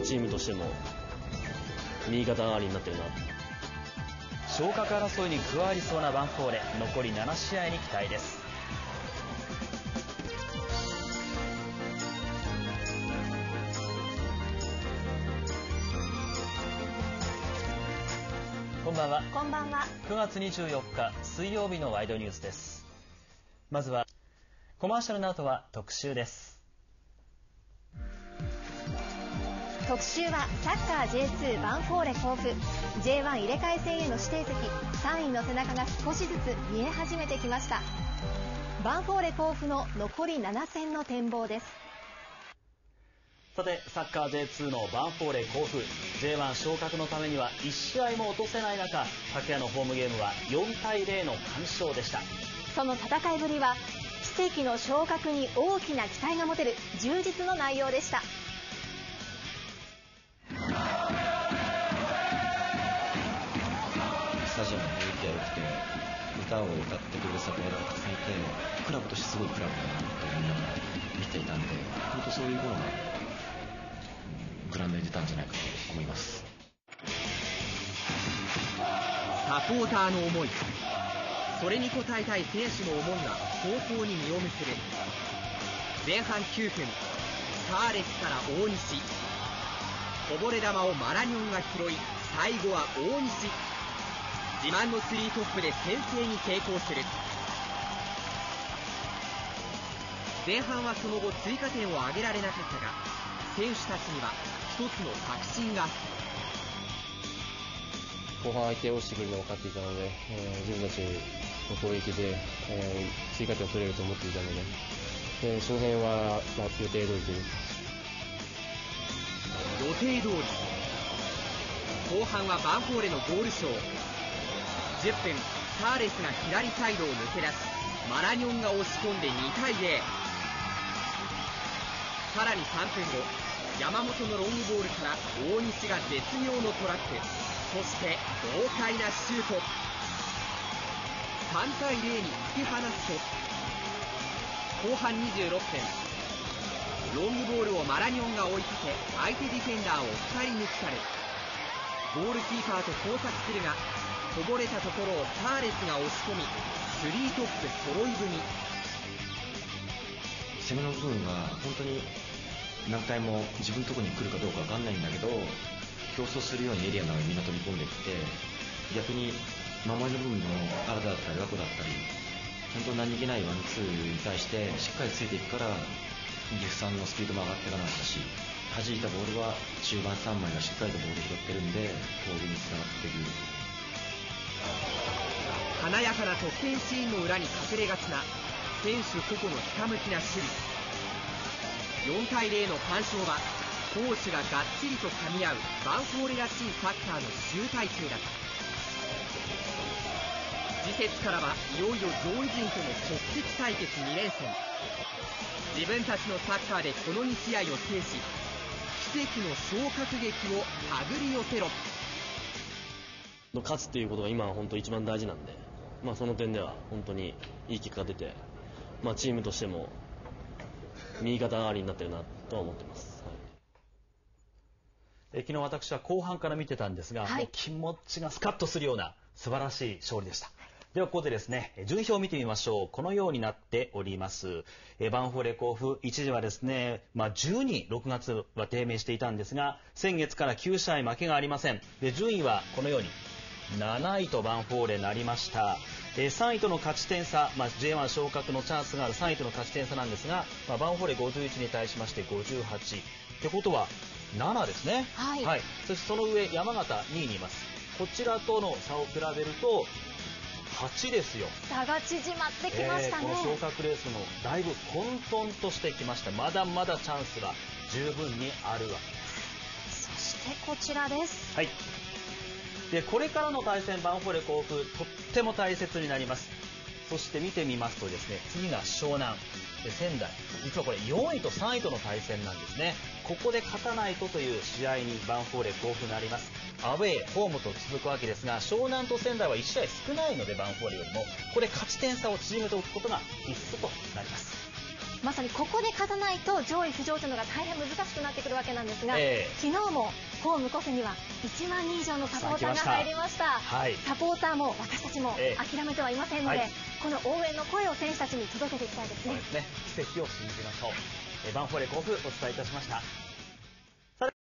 チームとしても右肩上がりになってるな。 昇格争いに加わりそうなヴァンフォーレ、残り7試合に期待です。こんばんは。 こんばんは。 9月24日水曜日のワイドニュースです。まずはコマーシャルの後は特集です。 特集はサッカー J2 ヴァンフォーレ甲府 J1 入れ替え戦への指定席、3位の背中が少しずつ見え始めてきました。ヴァンフォーレ甲府の残り7戦の展望です。 さて、サッカー J2 のヴァンフォーレ甲府 J1 昇格のためには1試合も落とせない中、昨夜のホームゲームは4対0の完勝でした。 その戦いぶりは奇跡の昇格に大きな期待が持てる充実の内容でした。 スタジアムの雰囲気が良くて、歌を歌ってくれるサポーターがたくさんいて、クラブとしてすごいクラブだなと思いながら見ていたんで、本当そういうものがグラウンドに出たんじゃないかと思います。 サポーターの思い、それに応えたい選手の思いが早々に実を結ぶ。前半9分、サーレスから大西、こぼれ球をマラニョンが拾い、最後は大西、自慢のスリートップで先制に成功する。前半はその後追加点を挙げられなかったが、選手たちには一つの確信があった。 後半相手をしてくるのが分かっていたので、自分たちの攻撃で、追加点を取れると思っていたので、その辺は、予定通りというか。 予定通り。後半はヴァンフォーレのゴールショー。10分、サーレスが左サイドを抜け出し、マラニョンが押し込んで2対0。さらに3分後、山本のロングボールから大西が絶妙のトラップ、そして豪快なシュート。3対0に突き放すと、後半26分、ロングボールをマラニョンが追いかけ、相手ディフェンダーを2人抜き去る。ゴールキーパーと交錯するが、こぼれたところをサーレスが押し込み、スリートップ揃い踏み。 攻めの部分が本当に何回も自分のところに来るかどうか分かんないんだけど、競争するようにエリアの中にみんな飛び込んできて、逆に守りの部分の原田だったり枠だったり、本当何気ないワンツーに対してしっかりついていくから、岐阜さんのスピードも上がっていかなかったし、弾いたボールは中盤3枚がしっかりとボール拾ってるんで、攻撃につながっていく。 華やかな得点シーンの裏に隠れがちな選手個々のひたむきな守備。4対0の完勝は攻守ががっちりと噛み合うヴァンフォーレらしいサッカーの集大成だった。次節からはいよいよ上位陣との直接対決2連戦。自分たちのサッカーでこの2試合を制し、奇跡の昇格劇を手繰り寄せろ。 勝つっていうことが今は本当一番大事なんで、その点では本当にいい結果が出て、チームとしても右肩上がりになってるなとは思ってます。 昨日私は後半から見てたんですが、もう気持ちがスカッとするような素晴らしい勝利でした。ではここでですね、順位表を見てみましょう。このようになっております。ヴァンフォーレ甲府、一時はですね、10位6月は低迷していたんですが、先月から9試合負けがありません。で順位はこのように7位とヴァンフォーレなりました。3位との勝ち点差、J1 昇格のチャンスがある3位との勝ち点差なんですが、ヴァンフォーレ51に対しまして58ってことは7ですね。はい。そしてその上山形2位にいます。こちらとの差を比べると8ですよ。 差が縮まってきましたね。 この昇格レースもだいぶ混沌としてきました。まだまだチャンスが十分にあるわけです。 そしてこちらです。 はい。でこれからの対戦、ヴァンフォーレ甲府とっても大切になります。そして見てみますとですね、次が湘南で仙台、実はこれ4位と3位との対戦なんですね。ここで勝たないとという試合にヴァンフォーレ甲府なります。アウェーホームと続くわけですが、湘南と仙台は1試合少ないので、ヴァンフォーレよりもこれ勝ち点差を縮めておくことが必須となります。 まさにここで勝たないと上位浮上というのが大変難しくなってくるわけなんですが、昨日もホームコセには1万人以上のサポーターが入りました。サポーターも私たちも諦めてはいませんので、この応援の声を選手たちに届けていきたいですね。 そうですね、奇跡を信じましょう。ヴァンフォーレ甲府お伝えいたしました。